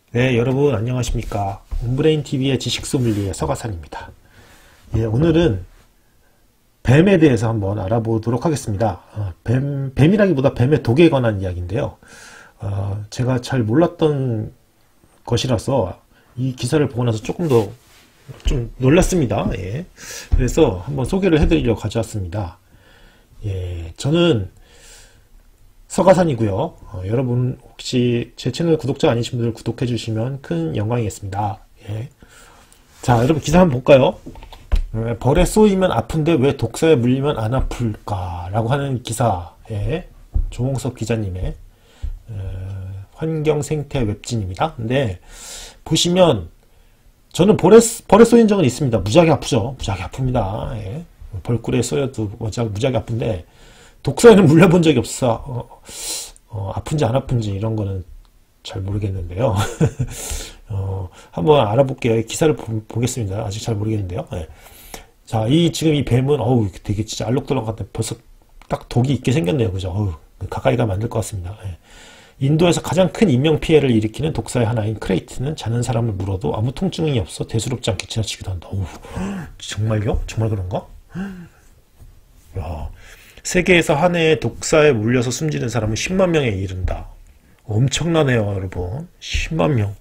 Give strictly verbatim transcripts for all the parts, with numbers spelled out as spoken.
네, 여러분 안녕하십니까. 온브레인티비의 지식소믈리의 서가산입니다. 예, 오늘은 뱀에 대해서 한번 알아보도록 하겠습니다. 어, 뱀, 뱀이라기보다 뱀의 독에 관한 이야기인데요. 어, 제가 잘 몰랐던 것이라서 이 기사를 보고 나서 조금 더 좀 놀랐습니다. 예. 그래서 한번 소개를 해드리려고 가져왔습니다. 예, 저는 서가산이고요. 어, 여러분 혹시 제 채널 구독자 아니신 분들 구독해 주시면 큰 영광이겠습니다. 예. 자, 여러분 기사 한번 볼까요? 예, 벌에 쏘이면 아픈데 왜 독사에 물리면 안 아플까? 라고 하는 기사. 예. 조홍석 기자님의 어, 환경생태 웹진입니다. 근데 보시면 저는 벌에, 벌에 쏘인 적은 있습니다. 무지하게 아프죠. 무지하게 아픕니다. 예. 벌꿀에 쏘여도 무지하게 아픈데 독사에는 물려본 적이 없어. 어, 어, 아픈지 안 아픈지 이런 거는 잘 모르겠는데요. 어, 한번 알아볼게요. 기사를 보, 겠습니다 아직 잘 모르겠는데요. 네. 자, 이 지금 이 뱀은 어우 되게 진짜 알록달록 같은 벌써 딱 독이 있게 생겼네요. 그죠? 어우, 가까이 가면 안 될 것 같습니다. 네. 인도에서 가장 큰 인명 피해를 일으키는 독사의 하나인 크레이트는 자는 사람을 물어도 아무 통증이 없어 대수롭지 않게 지나치기도 한다. 어우, 정말요? 정말 그런가? 야. 세계에서 한 해에 독사에 물려서 숨지는 사람은 십만 명에 이른다. 엄청나네요, 여러분. 십만 명.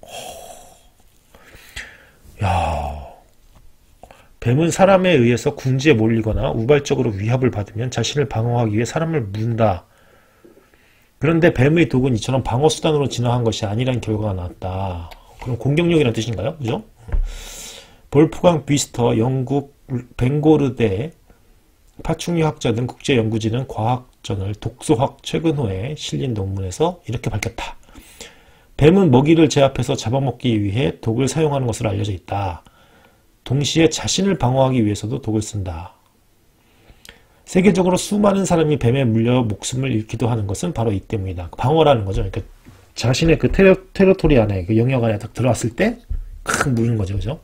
야, 뱀은 사람에 의해서 궁지에 몰리거나 우발적으로 위협을 받으면 자신을 방어하기 위해 사람을 문다. 그런데 뱀의 독은 이처럼 방어수단으로 진화한 것이 아니란 결과가 나왔다. 그럼 공격력이란 뜻인가요? 그죠? 볼프강 비스터 영국 벵고르대 파충류학자 등 국제연구진은 과학저널 독소학 최근호에 실린 논문에서 이렇게 밝혔다. 뱀은 먹이를 제압해서 잡아먹기 위해 독을 사용하는 것으로 알려져 있다. 동시에 자신을 방어하기 위해서도 독을 쓴다. 세계적으로 수많은 사람이 뱀에 물려 목숨을 잃기도 하는 것은 바로 이 때문이다. 방어라는 거죠. 그러니까 자신의 그 테러, 테러토리 안에, 그 영역 안에 딱 들어왔을 때, 크 물는 거죠. 그죠?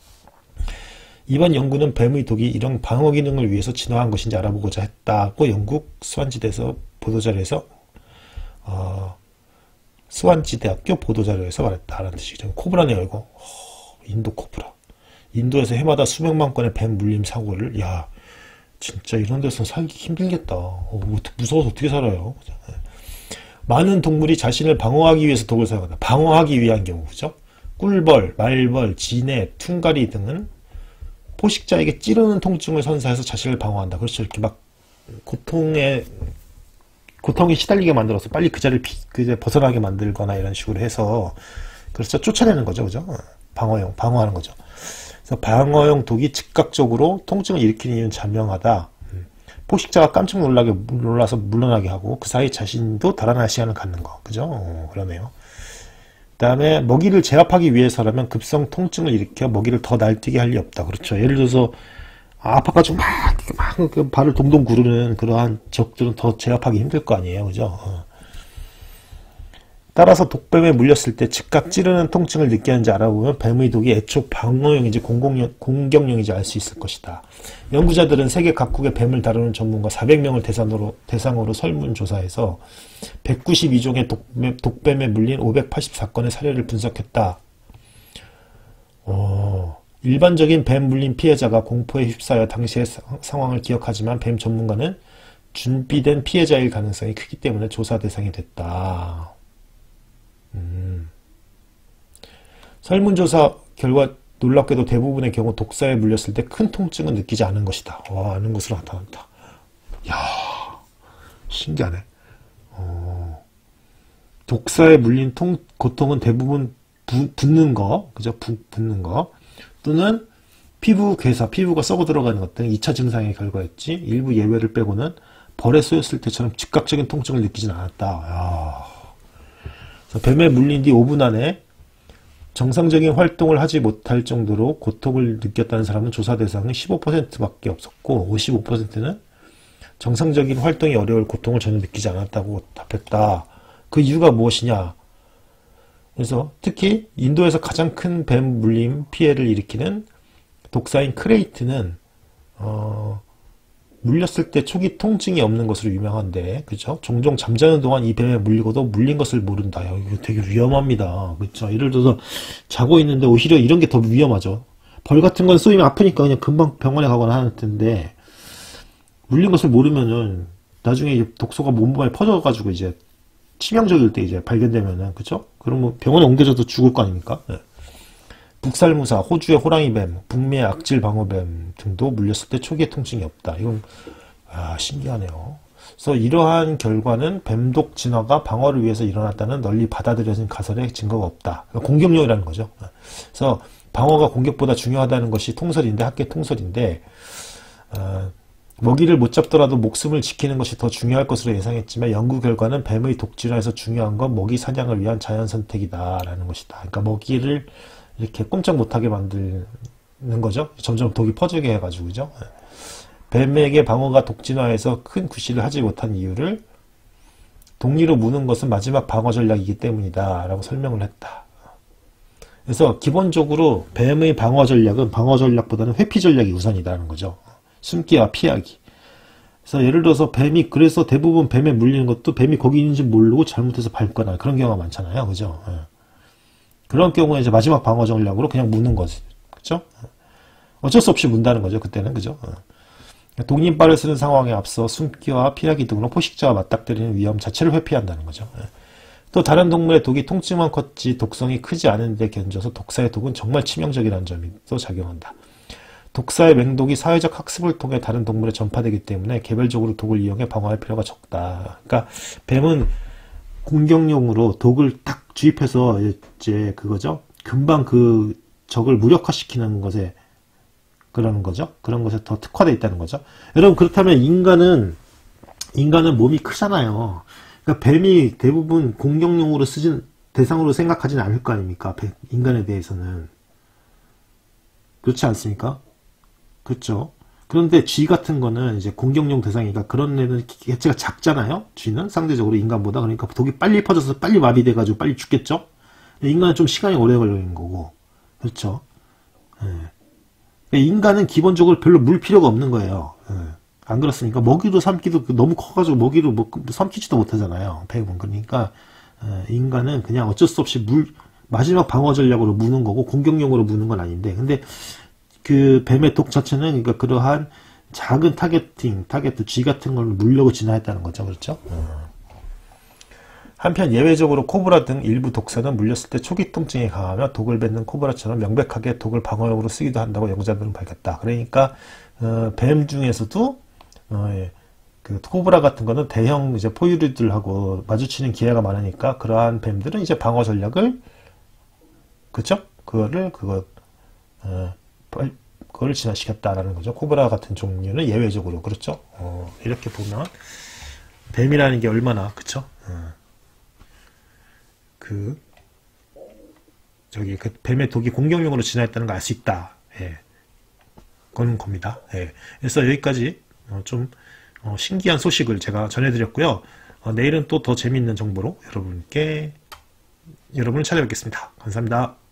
이번 연구는 뱀의 독이 이런 방어 기능을 위해서 진화한 것인지 알아보고자 했다고 영국 스완지대에서 보도자료에서 어, 스완지대학교 보도자료에서 말했다라는 뜻이죠. 코브라네요, 이거. 어, 인도 코브라. 인도에서 해마다 수백만 건의 뱀 물림 사고를, 야, 진짜 이런 데서 살기 힘들겠다. 어, 무서워서 어떻게 살아요? 많은 동물이 자신을 방어하기 위해서 독을 사용한다. 방어하기 위한 경우, 그죠? 꿀벌, 말벌, 지네, 퉁가리 등은 포식자에게 찌르는 통증을 선사해서 자신을 방어한다. 그렇죠. 이렇게 막 고통에 고통에 시달리게 만들어서 빨리 그 자리를 비, 그 벗어나게 만들거나 이런 식으로 해서 그렇죠. 쫓아내는 거죠. 그죠? 방어용, 방어하는 거죠. 그래서 방어용 독이 즉각적으로 통증을 일으키는 이유는 자명하다. 포식자가 깜짝 놀라게 놀라서 물러나게 하고 그 사이 자신도 달아날 시간을 갖는 거. 그죠? 어, 그러네요. 그 다음에 먹이를 제압하기 위해서라면 급성 통증을 일으켜 먹이를 더 날뛰게 할 리 없다. 그렇죠. 예를 들어서 아파가지고 막, 막 그 발을 동동 구르는 그러한 적들은 더 제압하기 힘들 거 아니에요. 그죠? 어. 따라서 독뱀에 물렸을 때 즉각 찌르는 통증을 느끼는지 알아보면 뱀의 독이 애초 방어용인지 공공용, 공격용인지 알 수 있을 것이다. 연구자들은 세계 각국의 뱀을 다루는 전문가 사백 명을 대상으로, 대상으로 설문조사해서 백구십이 종의 독뱀, 독뱀에 물린 오백팔십사 건의 사례를 분석했다. 어, 일반적인 뱀 물린 피해자가 공포에 휩싸여 당시의 사, 상황을 기억하지만 뱀 전문가는 준비된 피해자일 가능성이 크기 때문에 조사 대상이 됐다. 음. 설문조사 결과 놀랍게도 대부분의 경우 독사에 물렸을 때 큰 통증은 느끼지 않은 것이다. 와, 아는 것으로 나타난다. 야, 신기하네. 어, 독사에 물린 통, 고통은 대부분 부, 붓는 거, 그죠? 부, 붓는 거 또는 피부 괴사, 피부가 썩어 들어가는 것 등 이 차 증상의 결과였지 일부 예외를 빼고는 벌에 쏘였을 때처럼 즉각적인 통증을 느끼진 않았다. 야. 뱀에 물린 뒤 오 분 안에 정상적인 활동을 하지 못할 정도로 고통을 느꼈다는 사람은 조사 대상은 십오 퍼센트 밖에 없었고 오십오 퍼센트는 정상적인 활동이 어려울 고통을 전혀 느끼지 않았다고 답했다. 그 이유가 무엇이냐? 그래서 특히 인도에서 가장 큰 뱀 물림 피해를 일으키는 독사인 크레이트는 어, 물렸을 때 초기 통증이 없는 것으로 유명한데, 그죠? 종종 잠자는 동안 이 뱀에 물리고도 물린 것을 모른다. 야, 이거 되게 위험합니다. 그죠? 예를 들어서 자고 있는데 오히려 이런 게 더 위험하죠. 벌 같은 건 쏘이면 아프니까 그냥 금방 병원에 가거나 하는 텐데, 물린 것을 모르면은 나중에 독소가 몸에 퍼져가지고 이제 치명적일 때 이제 발견되면은, 그죠? 그러면 병원에 옮겨져도 죽을 거 아닙니까? 네. 북살무사, 호주의 호랑이뱀, 북미의 악질방어뱀 등도 물렸을 때 초기에 통증이 없다. 이건 아, 신기하네요. 그래서 이러한 결과는 뱀독 진화가 방어를 위해서 일어났다는 널리 받아들여진 가설의 증거가 없다. 공격용이라는 거죠. 그래서 방어가 공격보다 중요하다는 것이 통설인데, 학계 통설인데, 어, 먹이를 못 잡더라도 목숨을 지키는 것이 더 중요할 것으로 예상했지만 연구 결과는 뱀의 독진화에서 중요한 건 먹이 사냥을 위한 자연 선택이다라는 것이다. 그러니까 먹이를 이렇게 꼼짝 못하게 만드는 거죠. 점점 독이 퍼지게 해가지고, 그죠? 뱀에게 방어가 독진화해서 큰 구실을 하지 못한 이유를 독리로 무는 것은 마지막 방어 전략이기 때문이다 라고 설명을 했다. 그래서 기본적으로 뱀의 방어 전략은 방어 전략보다는 회피 전략이 우선이라는 거죠. 숨기와 피하기. 그래서 예를 들어서 뱀이, 그래서 대부분 뱀에 물리는 것도 뱀이 거기 있는지 모르고 잘못해서 밟거나 그런 경우가 많잖아요. 그죠? 그런 경우에 이제 마지막 방어 전략으로 그냥 무는 거지. 그죠? 어쩔 수 없이 문다는 거죠. 그때는. 그죠? 독림발을 쓰는 상황에 앞서 숨기와 피하기 등으로 포식자와 맞닥뜨리는 위험 자체를 회피한다는 거죠. 또 다른 동물의 독이 통증만 컸지 독성이 크지 않은데 견져서 독사의 독은 정말 치명적이라는 점이 또 작용한다. 독사의 맹독이 사회적 학습을 통해 다른 동물에 전파되기 때문에 개별적으로 독을 이용해 방어할 필요가 적다. 그러니까 뱀은 공격용으로 독을 딱 주입해서 이제 그거죠. 금방 그 적을 무력화시키는 것에 그러는 거죠. 그런 것에 더 특화되어 있다는 거죠. 여러분, 그렇다면 인간은 인간은 몸이 크잖아요. 그러니까 뱀이 대부분 공격용으로 쓰진 대상으로 생각하지는 않을 거 아닙니까? 인간에 대해서는 그렇지 않습니까? 그렇죠. 그런데 쥐 같은 거는 이제 공격용 대상이니까 그런 애는 개체가 작잖아요. 쥐는 상대적으로 인간보다. 그러니까 독이 빨리 퍼져서 빨리 마비돼가지고 빨리 죽겠죠. 인간은 좀 시간이 오래 걸리는 거고. 그렇죠. 예. 인간은 기본적으로 별로 물 필요가 없는 거예요. 예. 안 그렇습니까? 먹이도 삼기도 너무 커가지고 먹이를 뭐, 삼키지도 못하잖아요. 뱀은. 그러니까 예, 인간은 그냥 어쩔 수 없이 물 마지막 방어 전략으로 무는 거고 공격용으로 무는 건 아닌데, 근데 그 뱀의 독 자체는 그러니까 그러한 작은 타겟팅, 타겟 쥐 같은 걸 물려고 진화했다는 거죠. 그렇죠? 음. 한편 예외적으로 코브라 등 일부 독사는 물렸을 때 초기 통증이 강하며 독을 뱉는 코브라처럼 명백하게 독을 방어용으로 쓰기도 한다고 연구자들은 밝혔다. 그러니까 어, 뱀 중에서도 어, 예, 그 코브라 같은 거는 대형 이제 포유류들하고 마주치는 기회가 많으니까 그러한 뱀들은 이제 방어 전략을, 그렇죠? 그거를 그거 어, 그걸 진화시켰다라는 거죠. 코브라 같은 종류는 예외적으로. 그렇죠? 어, 이렇게 보면 뱀이라는 게 얼마나, 그쵸? 어, 그 저기 그 뱀의 독이 공격용으로 진화했다는 걸 알 수 있다. 예. 그런 겁니다. 예. 그래서 여기까지 어, 좀 어, 신기한 소식을 제가 전해드렸고요. 어, 내일은 또 더 재미있는 정보로 여러분께 여러분을 찾아뵙겠습니다. 감사합니다.